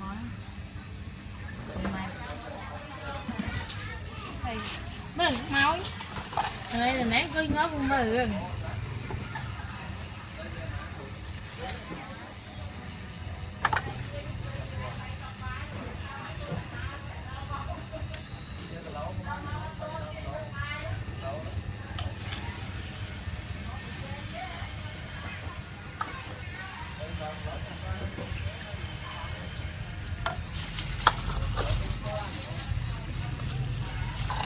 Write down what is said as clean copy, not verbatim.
Mừng máu đây là nén cứ ngó con mừng